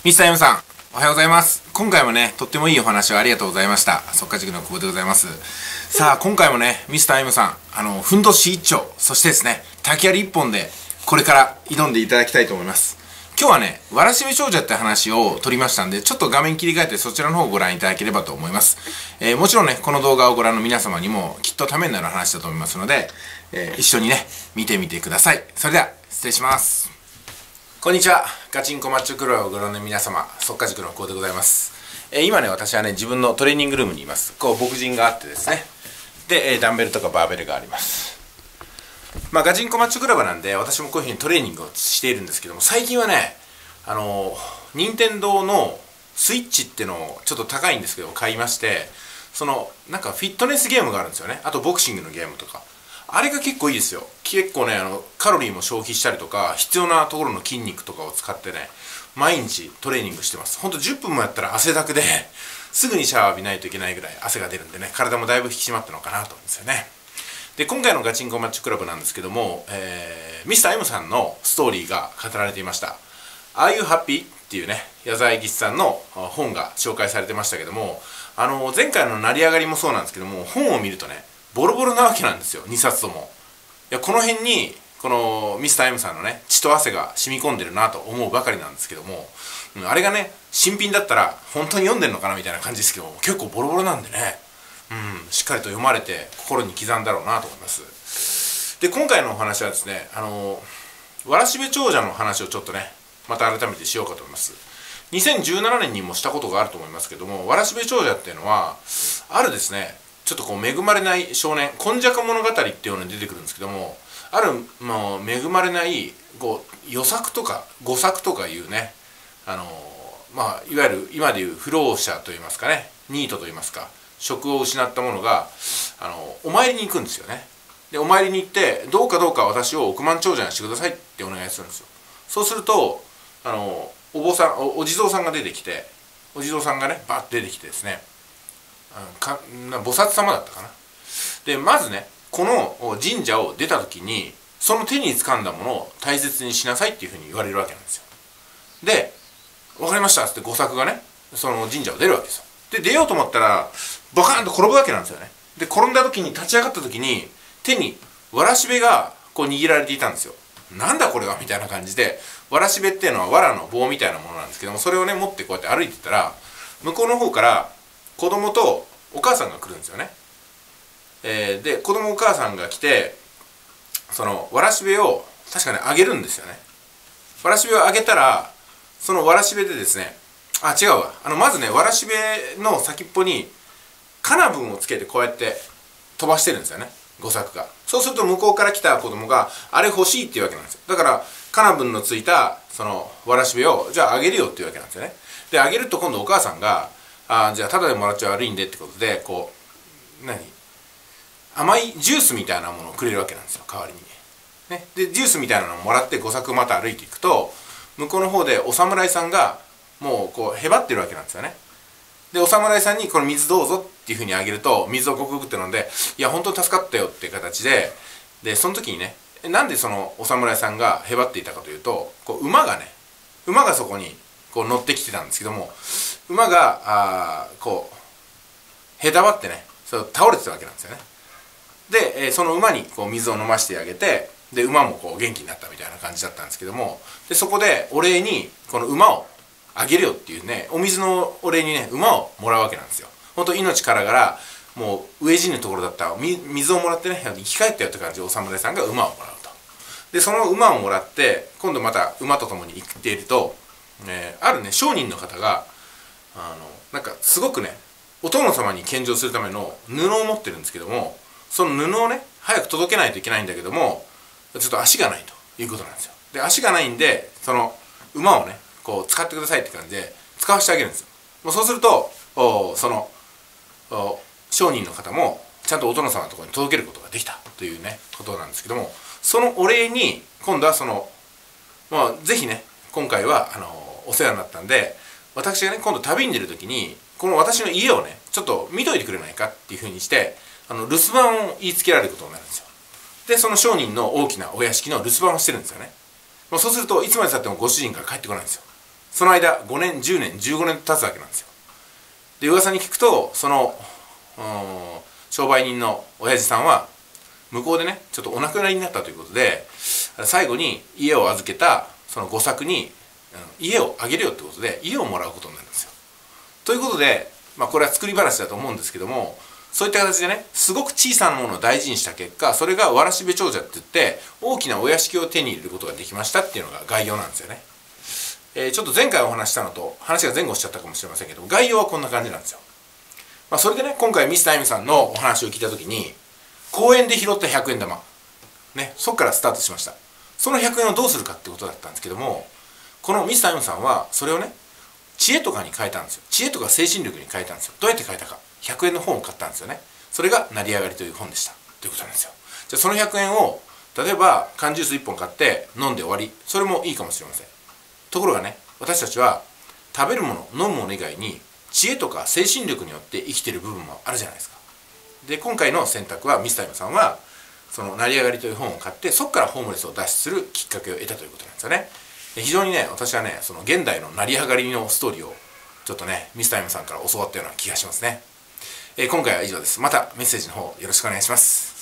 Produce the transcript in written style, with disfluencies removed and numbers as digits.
ミスター M さん、おはようございます。今回もね、とってもいいお話をありがとうございました。速稼塾の久保でございます。さあ、今回もね、ミスター M さん、ふんどし一丁、そしてですね、竹槍一本で、これから挑んでいただきたいと思います。今日はね、わらしべ長者って話を撮りましたんで、ちょっと画面切り替えてそちらの方をご覧いただければと思います。もちろんね、この動画をご覧の皆様にもきっとためになる話だと思いますので、一緒にね、見てみてください。それでは、失礼します。こんにちは。ガチンコマッチョクラブをご覧の皆様、速稼塾の久保でございます。今ね、私はね、自分のトレーニングルームにいます。こう、牧人があってですね。で、ダンベルとかバーベルがあります。まあ、ガチンコマッチョクラブなんで、私もこういうふうにトレーニングをしているんですけども、最近はね、任天堂のスイッチってのをちょっと高いんですけど、買いまして、なんかフィットネスゲームがあるんですよね。あと、ボクシングのゲームとか。あれが結構いいですよ。結構ね、カロリーも消費したりとか、必要なところの筋肉とかを使ってね、毎日トレーニングしてます。ほんと10分もやったら汗だくで、すぐにシャワー浴びないといけないぐらい汗が出るんでね、体もだいぶ引き締まったのかなと思うんですよね。で、今回のガチンコマッチョクラブなんですけども、ミスター M さんのストーリーが語られていました。Are You Happy? っていうね、矢沢永吉さんの本が紹介されてましたけども、前回の成り上がりもそうなんですけども、本を見るとね、ボロボロなわけなんですよ、2冊とも。いや、この辺にこのミスター M さんのね、血と汗が染み込んでるなと思うばかりなんですけども、あれがね、新品だったら本当に読んでるのかなみたいな感じですけど、結構ボロボロなんでね、しっかりと読まれて心に刻んだろうなと思います。で、今回のお話はですね、わらしべ長者の話をちょっとね、また改めてしようかと思います。2017年にもしたことがあると思いますけども、わらしべ長者っていうのは、あるですね、ちょっとこう恵まれない少年、今昔物語っていうのに出てくるんですけども、あるもう恵まれないこう与作とか誤作とかいうね、いわゆる今でいう不老者といいますかね、ニートといいますか、職を失った者がお参りに行くんですよね。で、お参りに行って、どうか私を億万長者にしてくださいってお願いするんですよ。そうするとお地蔵さんが出てきて、お地蔵さんがねバッて出てきてですね、菩薩様だったかな。で、まずね、この神社を出た時に、その手に掴んだものを大切にしなさいっていうふうに言われるわけなんですよ。で、分かりましたっつって御作がね、その神社を出るわけですよ。で、出ようと思ったらバカーンと転ぶわけなんですよね。で、転んだ時に、立ち上がった時に手にわらしべがこう握られていたんですよ。なんだこれはみたいな感じで、わらしべっていうのは藁の棒みたいなものなんですけども、それをね持ってこうやって歩いてたら、向こうの方から子供とお母さんが来るんですよね。で、子供お母さんが来て、そのわらしべを確かにあげるんですよね。わらしべをあげたら、そのわらしべでですね、違うわ、まずね、わらしべの先っぽにカナブンをつけてこうやって飛ばしてるんですよね、御作が。そうすると向こうから来た子供があれ欲しいっていうわけなんですよ。だからカナブンのついたそのわらしべをじゃああげるよっていうわけなんですよね。で、あげると今度お母さんがじゃあタダでもらっちゃ悪いんでってことで、こう甘いジュースみたいなものをくれるわけなんですよ、代わりにね。で、ジュースみたいなのをもらって御作また歩いていくと、向こうの方でお侍さんがもうこうへばってるわけなんですよね。で、お侍さんにこの水どうぞっていうふうにあげると、水をゴクゴクって飲んで、いや本当に助かったよっていう形で、でその時にね、なんでそのお侍さんがへばっていたかというと、こう馬がそこにこう乗ってきてたんですけども、馬がこうへたばってね、倒れてたわけなんですよね。で、その馬にこう水を飲ませてあげて、で馬もこう元気になったみたいな感じだったんですけども、でそこでお礼にこの馬をあげるよっていうね、お水のお礼にね、馬をもらうわけなんですよ。本当命からがらもう飢え死ぬところだった水をもらってね、生き返ったよって感じでお侍さんが馬をもらうと。で、その馬をもらって今度また馬と共に行っていると、あるね商人の方がなんかすごくね、お殿様に献上するための布を持ってるんですけども、その布をね早く届けないといけないんだけども、ちょっと足がないということなんですよ。で、足がないんで、その馬をねこう使ってくださいって感じで使わせてあげるんですよ。もうそうするとその商人の方もちゃんとお殿様のところに届けることができたというねことなんですけども、そのお礼に今度はぜひね、今回はお世話になったんで、私がね今度旅に出る時にこの私の家をねちょっと見といてくれないかっていうふうにして、留守番を言いつけられることになるんですよ。で、その商人の大きなお屋敷の留守番をしてるんですよね。もうそうするといつまでたってもご主人から帰ってこないんですよ。 その間5年10年15年経つわけなんですよ。で噂に聞くとその商売人の親父さんは向こうでねちょっとお亡くなりになったということで、最後に家を預けたその御作に家をあげるよってことで家をもらうことになるんですよ。ということで、これは作り話だと思うんですけども、そういった形でねすごく小さなものを大事にした結果、それがわらしべ長者って言って大きなお屋敷を手に入れることができましたっていうのが概要なんですよね。ちょっと前回お話したのと話が前後しちゃったかもしれませんけども、概要はこんな感じなんですよ。それでね今回ミスターエミさんのお話を聞いた時に、公園で拾った100円玉ね、そこからスタートしました。その100円をどうするかってことだったんですけども、このミスターエミさんはそれをね知恵とかに変えたんですよ。知恵とか精神力に変えたんですよ。どうやって変えたか、100円の本を買ったんですよね。それが成り上がりという本でしたということなんですよ。じゃあその100円を例えば缶ジュース1本買って飲んで終わり、それもいいかもしれません。ところがね、私たちは食べるもの飲むもの以外に知恵とか精神力によって生きてる部分もあるじゃないですか。で今回の選択はミスターエミさんはその成り上がりという本を買って、そこからホームレスを脱出するきっかけを得たということなんですよね。で非常にね私はねその現代の成り上がりのストーリーをちょっとねミスターエミさんから教わったような気がしますね。今回は以上です。またメッセージの方よろしくお願いします。